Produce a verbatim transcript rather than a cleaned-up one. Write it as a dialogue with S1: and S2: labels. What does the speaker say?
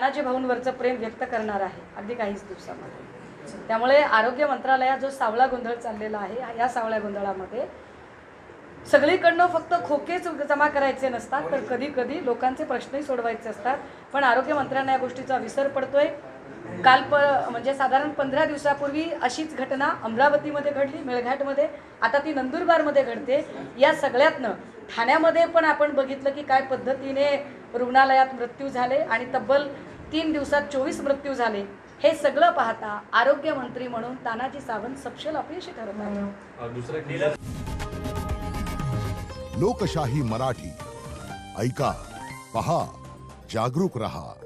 S1: तानाजी भाऊंवरचं प्रेम व्यक्त करणार आहे अगदी काहीच दिवसामध्ये। त्यामुळे आरोग्य मंत्रालयात जो सावळा गोंधळ चाललेला आहे, या सावळ्या गोंधळामध्ये सगळीकडनं फक्त खोकेच जमा करायचे नसतात, तर कधी कधी लोकांचे प्रश्नही सोडवायचे असतात। पण आरोग्य मंत्र्यांना या गोष्टीचा विसर पडतोय। काल प म्हणजे साधारण पंधरा दिवसापूर्वी अशीच घटना अमरावतीमध्ये घडली, मेळघाटमध्ये, आता ती नंदुरबारमध्ये घडते। या सगळ्यातनं ठाण्यामध्ये पण आपण बघितलं की काय पद्धतीने रुग्णालयात मृत्यू झाले आणि तब्बल तीन दिवसात चोवीस मृत्यू झाले। हे सगळं पाहता आरोग्य मंत्री म्हणून तानाजी सावंत सपशेल अपयशी ठरत आहेत।
S2: लोकशाही मराठी ऐका, पहा, जागरूक रहा।